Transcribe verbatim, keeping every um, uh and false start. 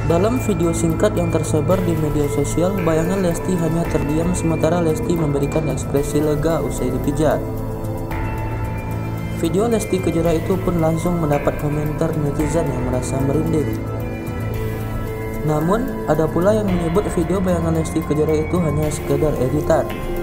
Dalam video singkat yang tersebar di media sosial, bayangan Lesti hanya terdiam sementara Lesti memberikan ekspresi lega usai dipijat. Video Lesti Kejora itu pun langsung mendapat komentar netizen yang merasa merinding. Namun, ada pula yang menyebut video bayangan Lesti Kejora itu hanya sekedar editan.